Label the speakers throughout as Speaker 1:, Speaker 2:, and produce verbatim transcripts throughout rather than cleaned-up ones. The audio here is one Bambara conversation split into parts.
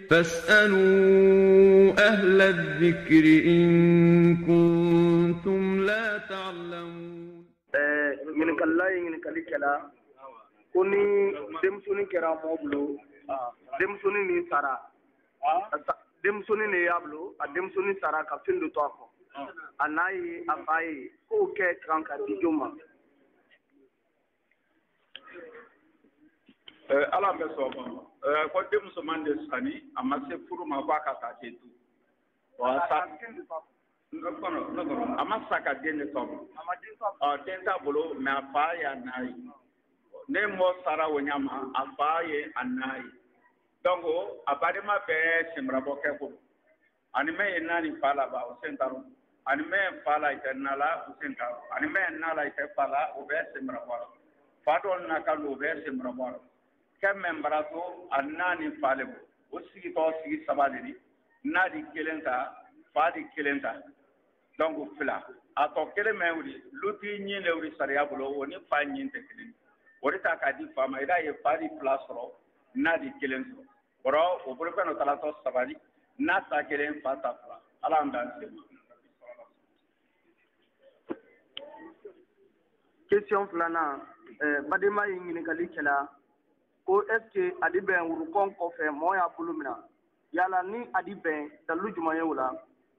Speaker 1: فاسألوا أهل الذكر إن كنتم لا تعلمون.
Speaker 2: من كلا من كلا كلا كوني دمسوني كرا موبلو دمسوني ني سارا دمسوني ني يابلو دمسوني سارا كفين دو توكو anayi afayi ko ke tranka dijuma
Speaker 3: eh ala be so eh ko dem so mande sani amase furu ma kwa ka ta tetu wa sa ngono ngono amasa ka dene to ah tenta bolo me afaya nayi ne mo sara wonyama afaye anayi dongo abade ma be simra boke ko ani me nani pala ba o sentaro ani me fala iternala usenta ani me nala ite fala obe semra baro fadol na kalu obe semra baro kem membrato annani fale o sigi to sigi sabali nadi kelenta fadi kelenta donc fila ato kele mewri luti nyi lewri sariya bolo woni fa nyi te kelen wori ta ka di fama ida ye fadi place ro nadi kelenso oro o boro no tala to sabali na ta kelen fa ta fala ala ndan se
Speaker 2: question flana euh badema yingini kali kala ko est ce adi ben wuru kon ko fe moya bulumina yala ni adi ben dalu juma yewla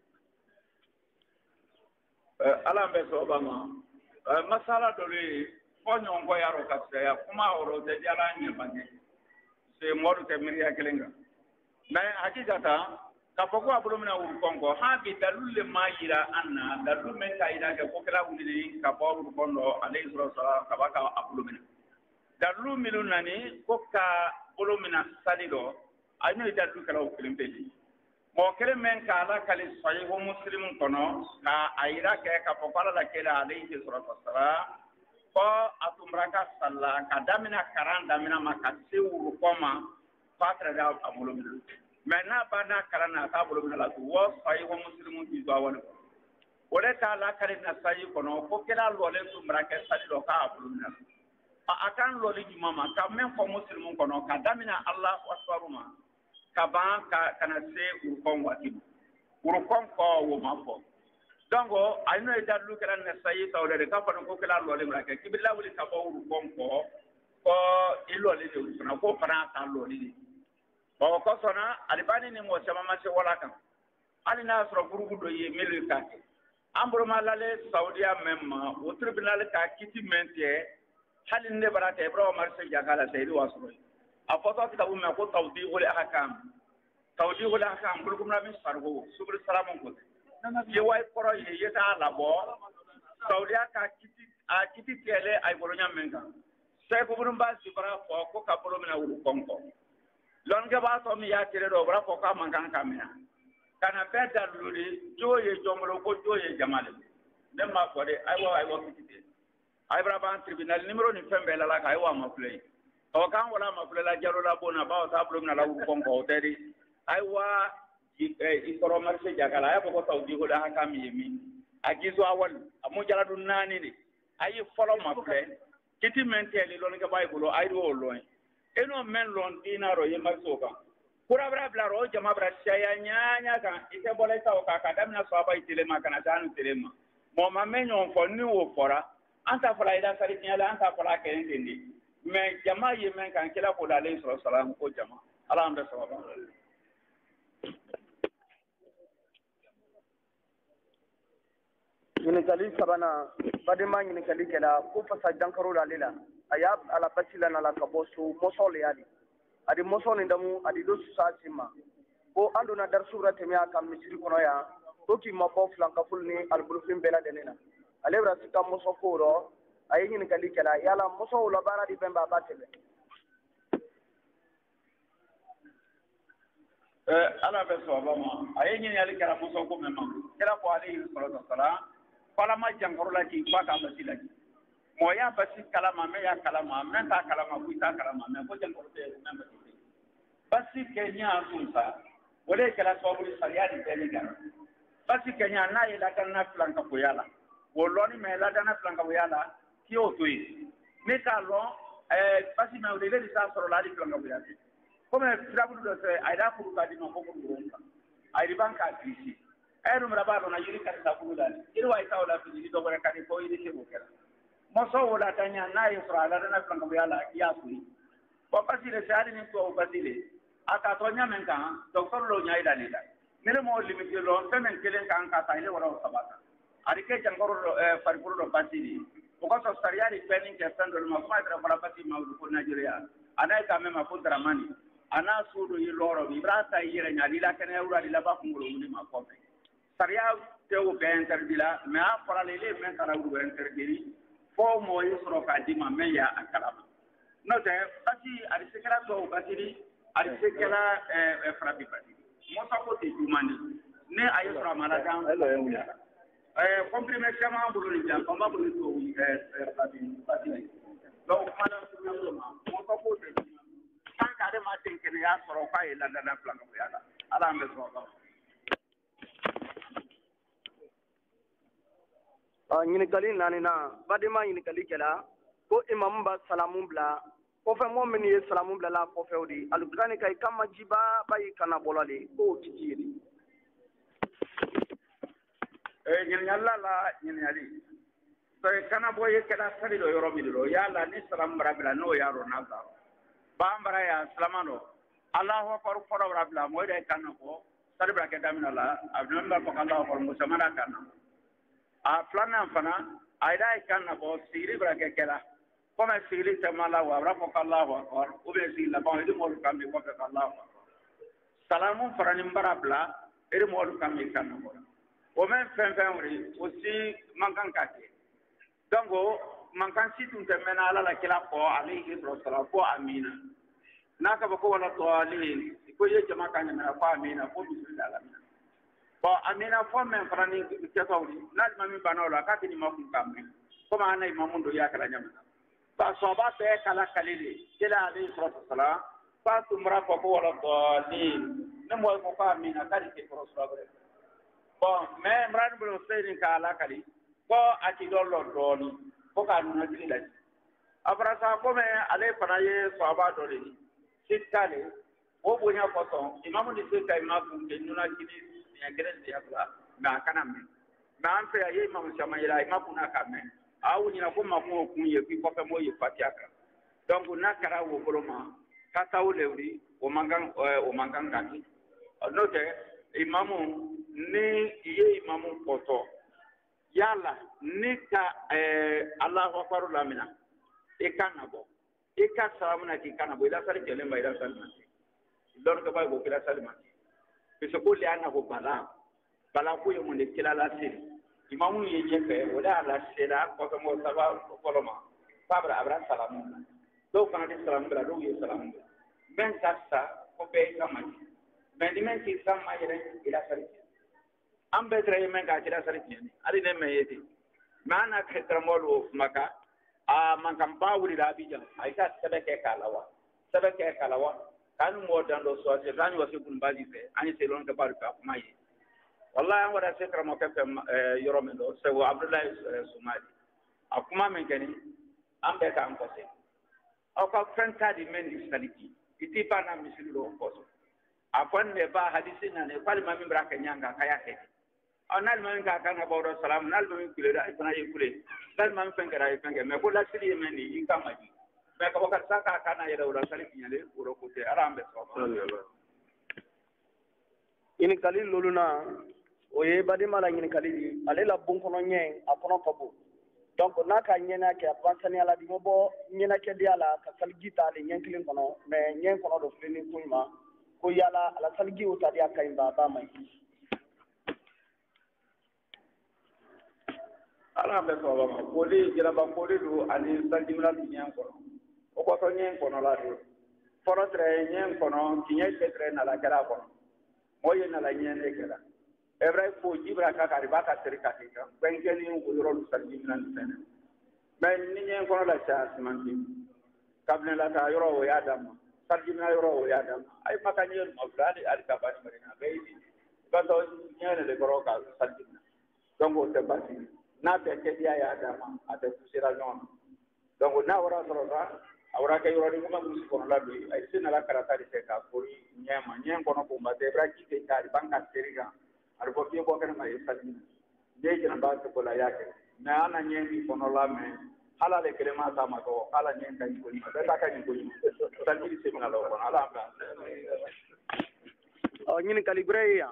Speaker 3: euh ala be so bama euh masala dole ko nyongo yaro ka ya kuma oro de jala nye bange se modu te miriya kelenga mais hakikata ka foko abulumina wuru konko ha bi dalulle mayira anna dalu men ka ida ke ko kala wuli ka bawu kondo alayhi sallallahu ka baka abulumina dalu milunani ko ka bulumina salido ayno dalu kala o kilimpeli mo kele men ka ala kali sahih muslim kono ka ayira ke ka foko ala kala alayhi sallallahu ko atumraka salla ka damina karanda mina makasi wuru koma patra da abulumina maintenant bana karana ta bolo na la wo fayi wo muslimu bi do awon o le ta la kare na sayi kono ko kala lo le sumra ke sadi do ka bolo na a akan lo le jumama ka men ko muslimu kono ka damina allah akbaruma ka ba ka kana se urkon wati urkon ko wo mafo dongo ayno e dallu kala na sayi tawle ka fa ko kala lo le mra ke kibilla wuli ka ba urkon ko ko ilo le de na ko fara ta lo le o ko sona alibani ni mo chama ma se wala kan ali na soro gurugu do ye melu ka ambro malale saudia memma o tribunal ka kiti mentie hali ne barate bro marse jagala sayri wasro a foto ta bu me ko tawdi wala hakam tawdi wala hakam bul kum na mi sargo subur salamon ko ye way poro ye yeta la bo saudia ka kiti a kiti tele ay boro nyam menka se ko burum ba si bara ko ko ka boro mina wuru konko lon ke ba so mi ya tire do bra ko ka mangan kamera kana beda luri joye jomro ko joye jamale dem ma ko de ay wa ay wa kitite ay bra ban tribunal numero ni fembe la la ka ay wa ma play o kan wala ma play la jaro la bona ba ta bro na la ko ko tedi ay wa i koro marse jagala ay ko taw di ko da haka mi yemi agizo awal amu jara dun nani ni ay folo ma play kiti menteli lon ke bay bulo ay do loin eno men lon dinaro ye marsoka kura bra bla ro jama bra shaya nyanya kan ite boleta o ka kadamna so aba itile makana tanu telema mo mamenyo fo ni wo fora anta fala ida sari nyala anta fala ke ndindi me jama ye men kan kila ko dale so salam ko jama ala ambe sawaba
Speaker 2: ni kali sabana badema ni kali kala ko fasa jankaro lalela ayab ala basila na la kabosu mosole yadi adi mosole ndamu adi do susasima ko ando na dar surate mi aka misiri kono ya toki mabo flanka fulni al bulfin bela denena alebra sika moso koro ayi ni kali kala yala moso la bara di bemba batele
Speaker 3: eh ala be so bama ayi ni ali kala moso ko memma kala ko ali sallallahu alaihi wasallam fala ma jankaro la ki ba ka basila ki moya basi kalama me ya kalama me ta kalama ku ta kalama me ko jan ko te me basi basi kenya asunsa wale kala sobuli sariadi teliga basi kenya na ila kana flanka ko yala woloni me la dana flanka ko yala ki o tui me ka lo eh basi me wele di sa soro la di flanka ko yala come trabudu do se aida kuru ka di no ko kuru ka ai banka tisi ai no mraba no na yiri ka ta kuru dali iri wa ita wala fi do bara ka di ko iri ke mo kala mo so wala tanya na yi fra la na kan ko yala ya kuri ko pasile sari ni ko pasile aka to nya men kan doctor lo nya ida ni da mere mo limiti lo temen kelen kan ka ta ile wala sabata ari ke jangoro faripuro do pasile ko so sariari planning ke sando ma ko tra para pasi ma ko Nigeria ana ka me ma ko mani ana sudu yi loro bi brata yire nya dila kene ura dila ba kungulo ni ma ko saria te o be interdila me a fara lele men tara uru interdiri fo mo yi soro ka di ma me ya akala no te pasi ari sekara to basiri ari sekara e frabi pasi mo sa ko te jumani ne ayi soro mala dan eh comprimé chama bulu ni jam ba bulu to eh frabi pasi donc mana ko mo sa ko te kan ka de ma tin ke ya soro ka ila da na plan ko ya la ala me so ba
Speaker 2: a nyini kali nani na badima nyini kali kala ko imam ba salamu bla ko fe mo min ye salamu bla la ko fe odi alqurani kay kama jiba bay kana bolale ko tijiri
Speaker 3: eh nyini alla la nyini ali so kana boye kala sari do yoro mi do ya la ni salam rabila no ya ro na ta bambara ya salamano Allahu akbar foro rabla mo de kan ko sari brake damina la abdul ba ko Allahu akbar musamana kan a flana fana aida kan ko siri brake kala como siri tamala wa rabba ko Allahu akbar o be siri la ba de mo kan mi ko ka Allahu akbar salamu farani barabla ere mo kan mi kan ko o men fen fen wori o si mankan kake dango mankan situn temena ala la kila ko alayhi salatu ko amina naka ba ko wala tawalin ko ye jama kan na fa amina ko bismillah amina ba amina fo men farani ke tawri na ma min banola ka tini ma kun kambe ko ma nay mamundo ya kala nyama ba so ba te kala kalile kila alayhi salatu wassalam fa tumra ko ko wala tawalin ne mo ko fa amina kali ke ko rasul bon mais mran bu seyni kala kali ko ati dollo doni ko ka nuna dili abra sa ko me ale fana ye sahaba do le sitkale o bonya ko to imamu ni se kay ma ku ke nuna dili ya geren ya bla na kana me na an fe ye imamu chama ila imamu na ka me awu ni na ko ma ko ku ye ki ko fe mo ye fatiaka donc na kara wo boloma ka taw lewri o mangan o mangan kati note imamu ni ye imamu poto yala ni ka eh Allahu akbar lamina e kanabo e ka salamuna ki kanabo ila sari kele mai ila salima lor ka ba go kila salima biso ko le ana go bala bala ko yo mun kila la sir imamu ye je fe wala la sira ko ko mo saba ko loma sabra abra salamu do kana di salamu bra do ye salamu ben sasa ko be kamati ben dimen ki sama yere ila sari ambe tray men ga kira sari ni ali ne me yeti mana khetramolo maka a man kam bawri da bijan ay ta sabeke kalawa sabeke kalawa kan mo dan do so se rani wasi kun baji fe ani se lon ka baru ka mayi wallahi an wada se kramo ka yoro men do se wa abdullah sumali akuma men keni ambe ka am ko se o ka fenta di men di saliki iti pa na misilo ko so afan ne ba hadisi na ne fal mami braka nyanga kaya he anal man ka kan bawdo salam nal man kule da ifana yekule dal man fengara yefenge me ko la sili men ni ikamaji me ka wakat saka kana yeda wala sali nyale uro ko te arambe so
Speaker 2: ini kali loluna o ye badima la ini kali ale la bon kono nyen apono pabo donc naka nyena ke avansani ala di mo bo nyena ke diala ka salgita le nyen kilin kono me nyen kono do flini kuima ko yala ala salgi o tadi akay ba ba mai
Speaker 3: ala be so ba ko li jira ba ko li do ani salgi mala nyen kono o ko to nyen kono la do foro tre nyen kono kinye ke tre na la kala kono moye na la nyen e kala evra ko jibra ka ka riba ka terika ka bengeni ko yoro lu salgi mala nyen ben ni nyen kono la cha simanti kabne la ta yoro o ya dam salgi mala yoro o ya dam ay makanye mo flali al ka bani marina beidi ba to nyen le goro ka salgi donc o te basi na te ke dia ya dama ate kusira non donc na wara soro sa awra ka yoro ni kuma musi kono la bi ay sina la karata di se ka kori nyama nyen kono ko ba de bra ki te tari banka seriga ar ko ki ko kana mai sadi de jina ba ko la yake na ana nyen bi kono la me ala le krema ta ma ko ala nyen kan ko ni ba ta kan ko ni sadi di se na lo kono ala ba
Speaker 2: o nyini kalibre ya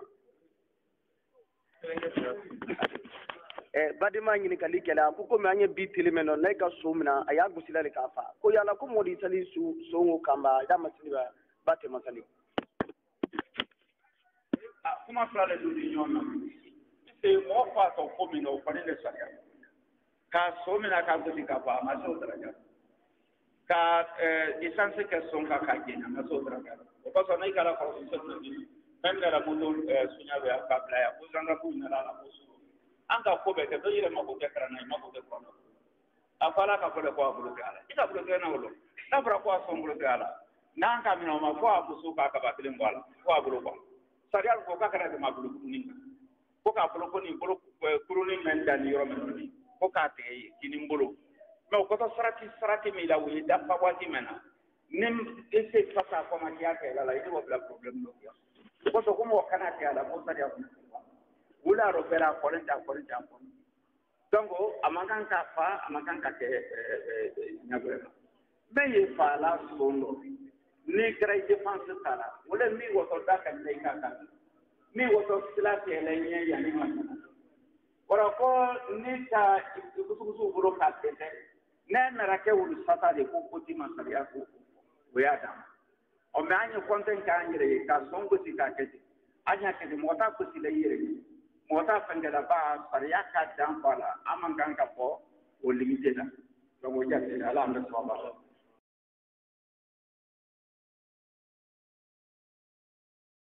Speaker 2: eh badima nyini kali kala ko ko manye bi tilimeno nay ka sumna aya gusila le kafa ko yala ko modi sali su songo kamba ya masiliba bate masali
Speaker 3: ah kuma flale du nyona se mo fa to ko mi no fane le saria ka somina ka gusi ka ba ma so traga ka eh distance ka son ka ka gena ma so traga o ko so nay kala ko so so ni pende la moto sunya be ka bla ya ko zanga ku na la ko anga ko be ke do yire mako ke karana mako ke kono afala ka ko le ko abulu gala ita bulu gala wolo na bra ko so bulu gala na anga mi no ma ko abu su ka ka ba tilim wala ko abulu ko sariya ko ka kara de ma bulu ni ko ka bulu ko ni bulu kuru ni men dan yoro men ni ko ka te kini bulu no ko to sarati sarati mi la wi da fa wati mena nim ese fata ko ma ya ke la la ito bla problem no ko to ko mo kana ke ala ko sariya ko wula ro bera kolen ta kolen ta ko donc amakan ka fa amakan ka ke nyabere me ye fa la sondo ni kray défense tala wala mi woto da kan nei ka ka mi woto sila te le nye ya ni ma ora ko ni ta kusu kusu buro ka tete ne na ra ke wulu sata de ko ko ti ma saria ko o ya da o me anyi konten ka anyire ka songo ti ka ke anya ke de mota ko ti le yire mota fangala ba sariya ka dan fala aman kan ka fo o limite da to mo jate ala amna so ba